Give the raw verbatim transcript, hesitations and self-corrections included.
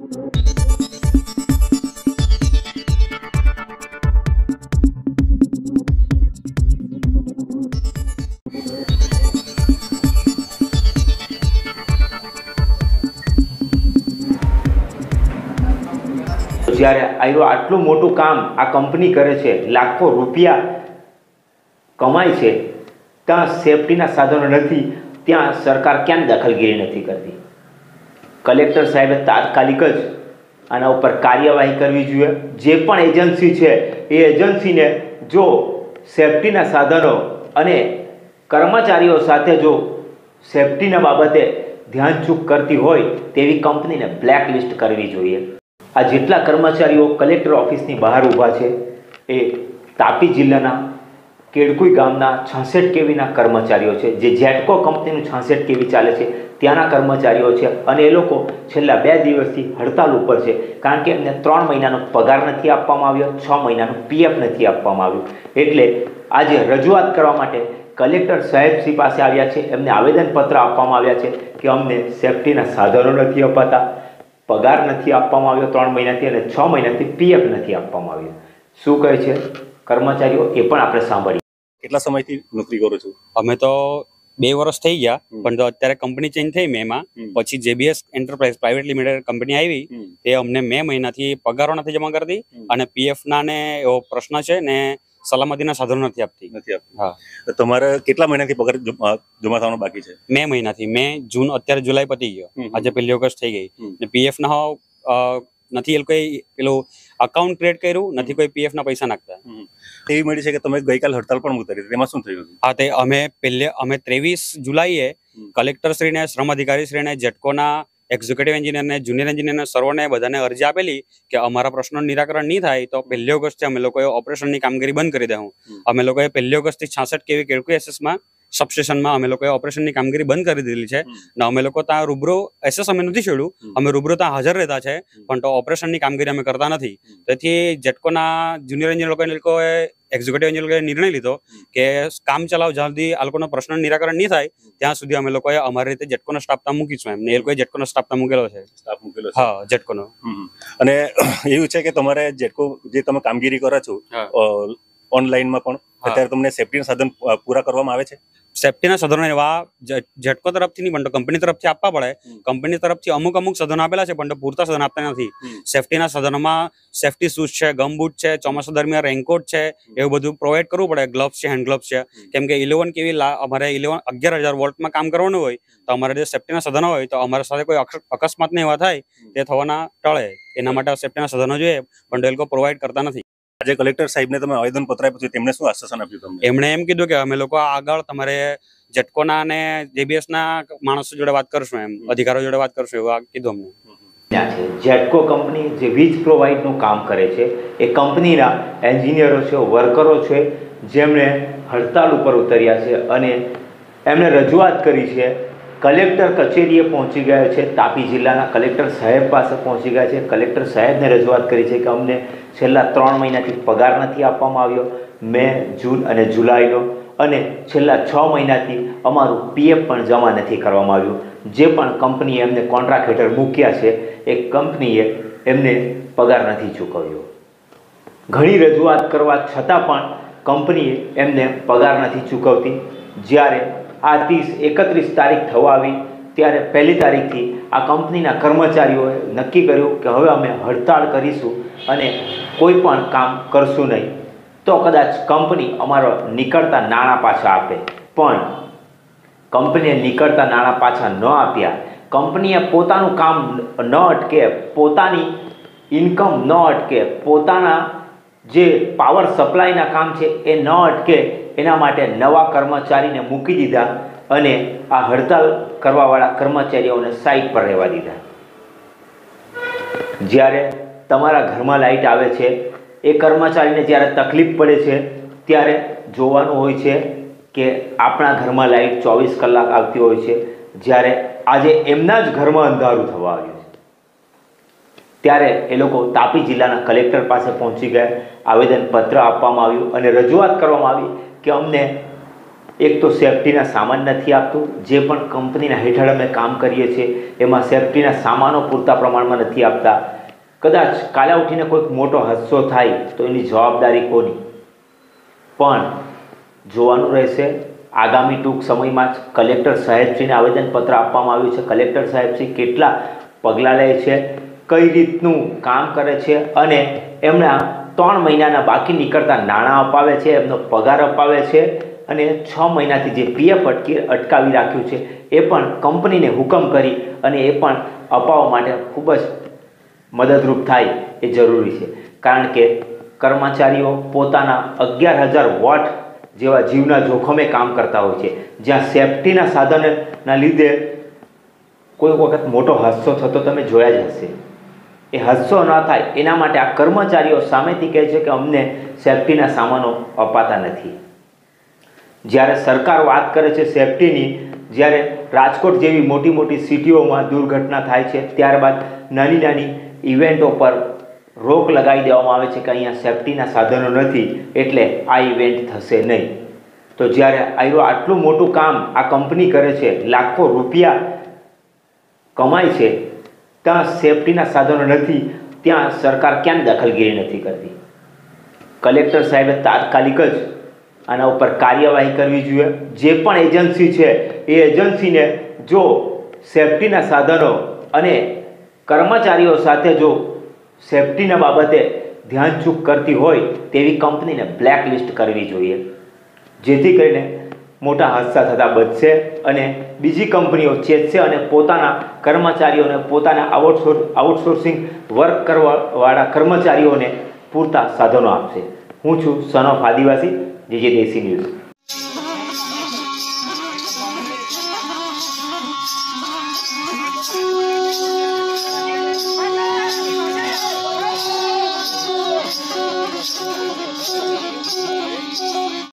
જ્યારે આયરો આટલું મોટું કામ આ કંપની કરે છે, લાખો રૂપિયા કમાય છે, ત્યાં સેફટીના સાધનો નથી, ત્યાં સરકાર ક્યાં દખલગીરી નથી કરતી? કલેક્ટર સાહેબે તાત્કાલિક જ આના ઉપર કાર્યવાહી કરવી જોઈએ. જે પણ એજન્સી છે એ એજન્સીને જો સેફટીના સાધનો અને કર્મચારીઓ સાથે જો સેફટીના બાબતે ધ્યાનચૂક કરતી હોય તેવી કંપનીને બ્લેકલિસ્ટ કરવી જોઈએ. આ જેટલા કર્મચારીઓ કલેક્ટર ઓફિસની બહાર ઊભા છે એ તાપી જિલ્લાના કેડકુઈ ગામના છાસઠ કેવીના કર્મચારીઓ છે, જે જેટકો કંપનીનું છાસઠ કેવી ચાલે છે ત્યાંના કર્મચારીઓ છે. અને એ લોકો છેલ્લા બે દિવસથી હડતાલ ઉપર છે, કારણ કે એમને ત્રણ મહિનાનો પગાર નથી આપવામાં આવ્યો, છ મહિનાનું પીએફ નથી આપવામાં આવ્યું. એટલે આજે રજૂઆત કરવા માટે કલેક્ટર સાહેબશ્રી પાસે આવ્યા છે. એમને આવેદનપત્ર આપવામાં આવ્યા છે કે અમને સેફટીના સાધનો નથી અપાતા, પગાર નથી આપવામાં આવ્યો ત્રણ મહિનાથી, અને છ મહિનાથી પીએફ નથી આપવામાં આવ્યું. શું કહે છે કર્મચારીઓ એ પણ આપણે સાંભળીએ. કેટલા સમયથી નોકરી કરો છો? અમે તો બે વર્ષ થઈ ગયા, પણ તો અત્યારે કંપની ચેન્જ થઈ મેમાં, પછી JBS enterprise private limited company આવી, તે અમને મે મહિનાથી પગારો નથી જમા કરતી અને પીએફ ના ને એવો પ્રશ્ન છે ને સલામતીના સાધનો નથી આપતી. નથી આપતી. હા. તમારે કેટલા મહિનાથી પગાર જમા થવાનો બાકી છે? મે મહિનાથી. મે જૂન, અત્યારે જુલાઈ પતી ગયો, આજે પહેલી ઓગસ્ટ થઈ ગઈ ને પીએફ ના નથી એ લોકોએ પેલું અકાઉન્ટ ક્રિએટ કર્યું નથી, કોઈ પીએફ ના પૈસા નાખતા. એવી મળી છે કે તમે ગઈકાલ હડતાલ પણ ઉતારી, તેમાં શું થયું? હા, તે અમે પહેલે અમે ત્રેવીસ જુલાઈએ કલેક્ટર શ્રીને, શ્રમ અધિકારી શ્રીને, જેટકોના એક્ઝિક્યુટિવ એન્જિનિયરને, જુનિયર એન્જિનિયરને, સર્વોને બધાને અરજી આપેલી કે અમારા પ્રશ્નોનું નિરાકરણ નહીં થાય તો પહેલી ઓગસ્ટથી અમે લોકોએ ઓપરેશનની કામગીરી બંધ કરી દઉં. અમે લોકોએ પહેલી ઓગસ્ટથી છાસઠ કેવી કેડકુ એસએસમાં સબસ્ટેશનમાં અમે લોકોએ ઓપરેશનની કામગીરી બંધ કરી દીધી છે ને અમે લોકો ત્યાં રૂબરૂ એસએસ અમે નથી છોડ્યું, અમે રૂબરૂ ત્યાં હાજર રહેતા છે, પણ તો ઓપરેશનની કામગીરી અમે કરતા નથી. તેથી જેટકોના જુનિયર એન્જિનિયર લોકોએ એક્ઝિક્યુટિવ એન્જિનિયર લોકોએ નિર્ણય લીધો કે કામ ચલાવ જ્યાં સુધી આ લોકોનો પ્રશ્નનું નિરાકરણ નહીં થાય ત્યાં સુધી અમે લોકોએ અમારી રીતે જેટકોનો સ્ટાફ ત્યાં મૂકીશું. એમને એ લોકોએ જેટકોનો સ્ટાફ ત્યાં મૂકેલો છે. સ્ટાફ મૂકેલો છે? હા, જેટકોનો. અને એવું છે કે તમારે જેટકો જે તમે કામગીરી કરો છો ઓનલાઈનમાં પણ અત્યારે તમને સેફ્ટીના સાધન પૂરા કરવામાં આવે છે? સેફ્ટીના સાધનો એવા જેટકો તરફથી નહીં પણ તો કંપની તરફથી આપવા પડે. કંપની તરફથી અમુક અમુક સાધનો આપેલા છે પણ તો પૂરતા સાધનો આપતા નથી. સેફ્ટીના સાધનોમાં સેફ્ટી શૂઝ છે, ગમબૂટ છે, ચોમાસા દરમિયાન રેનકોટ છે, એવું બધું પ્રોવાઈડ કરવું પડે. ગ્લવ્સ છે, હેન્ડ ગ્લવ્સ છે, કેમ કે ઇલેવન કેવી અમારે ઇલેવન અગિયાર હજાર વોલ્ટમાં કામ કરવાનું હોય તો અમારે જે સેફ્ટીના સાધનો હોય તો અમારા સાથે કોઈ અકસ્માત ને એવા થાય તે થવાના ટળે. એના માટે સેફ્ટીના સાધનો જોઈએ પણ તો એ લોકો પ્રોવાઈડ કરતા નથી. આજે કલેક્ટર સાહેબને તમે આવેદન પત્ર આપ્યું છે, તેમને શું આશ્વાસન આપ્યું તમને? એમણે એમ કીધું કે અમે લોકો આગળ તમારે જેટકોના અને જેબીએસના માણસો જોડે વાત કરશું, એમ અધિકારો જોડે વાત કરશું એવું કીધું અમને. જેટકો કંપની જે વીજ પ્રોવાઈડનું કામ કરે છે એ કંપનીના એન્જિનિયરો છે, વર્કરો છે, જેમણે હડતાલ ઉપર ઉતર્યા છે અને એમણે રજૂઆત કરી છે. કલેક્ટર કચેરીએ પહોંચી ગયા છે, તાપી જિલ્લાના કલેક્ટર સાહેબ પાસે પહોંચી ગયા છે. કલેક્ટર સાહેબને રજૂઆત કરી છે કે અમને છેલ્લા ત્રણ મહિનાથી પગાર નથી આપવામાં આવ્યો, મે, જૂન અને જુલાઈનો, અને છેલ્લા છ મહિનાથી અમારું પીએફ પણ જમા નથી કરવામાં આવ્યું. જે પણ કંપનીએ એમને કોન્ટ્રાક્ટ હેઠળ મૂક્યા છે એ કંપનીએ એમને પગાર નથી ચૂકવ્યો. ઘણી રજૂઆત કરવા છતાં પણ કંપનીએ એમને પગાર નથી ચૂકવતી. જ્યારે આ ત્રીસ એકત્રીસ તારીખ થવા આવી ત્યારે પહેલી તારીખથી આ કંપનીના કર્મચારીઓએ નક્કી કર્યું કે હવે અમે હડતાળ કરીશું અને કોઈ પણ કામ કરશું નહીં, તો કદાચ કંપની અમારો નીકળતા નાણાં પાછા આપે. પણ કંપનીએ નીકળતા નાણાં પાછા ન આપ્યા. કંપનીએ પોતાનું કામ ન અટકે, પોતાની ઇન્કમ ન અટકે, પોતાના જે પાવર સપ્લાયના કામ છે એ ન અટકે એના માટે નવા કર્મચારીને મૂકી દીધા અને આ હડતાલ કરવાવાળા કર્મચારીઓને સાઈડ પર રહેવા દીધા. જ્યારે તમારા ઘરમાં લાઇટ આવે છે એ કર્મચારીને જ્યારે તકલીફ પડે છે ત્યારે જોવાનું હોય છે કે આપણા ઘરમાં લાઇટ ચોવીસ કલાક આવતી હોય છે. જ્યારે આજે એમના જ ઘરમાં અંધારું થવા આવ્યું છે ત્યારે એ લોકો તાપી જિલ્લાના કલેક્ટર પાસે પહોંચી ગયા, આવેદનપત્ર આપવામાં આવ્યું અને રજૂઆત કરવામાં આવી કે અમને એક તો સેફટીના સામાન નથી આપતું, જે પણ કંપનીના હેઠળ અમે કામ કરીએ છીએ એમાં સેફટીના સામાનો પૂરતા પ્રમાણમાં નથી આપતા. કદાચ કાલે ઉઠીને કોઈક મોટો હાદસો થાય તો એની જવાબદારી કોની? પણ જોવાનું રહેશે. આગામી ટૂંક સમયમાં જ કલેક્ટર સાહેબશ્રીને આવેદનપત્ર આપવામાં આવ્યું છે. કલેક્ટર સાહેબશ્રી કેટલા પગલાં લે છે, કઈ રીતનું કામ કરે છે અને એમના ત્રણ મહિનાના બાકી નીકળતા નાણાં અપાવે છે, એમનો પગાર અપાવે છે અને છ મહિનાથી જે પીએફ અટકી અટકાવી રાખ્યું છે એ પણ કંપનીને હુકમ કરી અને એ પણ અપાવવા માટે ખૂબ જ મદદરૂપ થાય એ જરૂરી છે. કારણ કે કર્મચારીઓ પોતાના અગિયાર હજાર વોટ જેવા જીવના જોખમે કામ કરતા હોય છે, જ્યાં સેફટીના સાધનના લીધે કોઈ વખત મોટો હાદસો થતો તમે જોયા જ હશે. એ હાદસો ન થાય એના માટે આ કર્મચારીઓ સામેથી કહે છે કે અમને સેફટીના સામાનો અપાતા નથી. જ્યારે સરકાર વાત કરે છે સેફટીની, જ્યારે રાજકોટ જેવી મોટી મોટી સિટીઓમાં દુર્ઘટના થાય છે ત્યારબાદ નાની નાની ઇવેન્ટો પર રોક લગાવી દેવામાં આવે છે કે અહીંયા સેફટીના સાધનો નથી એટલે આ ઇવેન્ટ થશે નહીં. તો જ્યારે આયરો આટલું મોટું કામ આ કંપની કરે છે, લાખો રૂપિયા કમાય છે, ત્યાં સેફટીના સાધનો નથી, ત્યાં સરકાર ક્યાં દખલગીરી નથી કરતી? કલેક્ટર સાહેબે તાત્કાલિક જ આના ઉપર કાર્યવાહી કરવી જોઈએ. જે પણ એજન્સી છે એ એજન્સીને જો સેફટીના સાધનો અને કર્મચારીઓ સાથે જો સેફટીના બાબતે ધ્યાનચૂક કરતી હોય તેવી કંપનીને બ્લેકલિસ્ટ કરવી જોઈએ, જેથી કરીને મોટા હાદસા થતાં બચશે અને બીજી કંપનીઓ ચેતશે અને પોતાના કર્મચારીઓને, પોતાના આઉટસોર્સ આઉટસોર્સિંગ વર્ક કરવાવાળા કર્મચારીઓને પૂરતા સાધનો આપશે. હું છું સન ઓફ આદિવાસી, જીજે દેશી ન્યૂઝ. Thank you.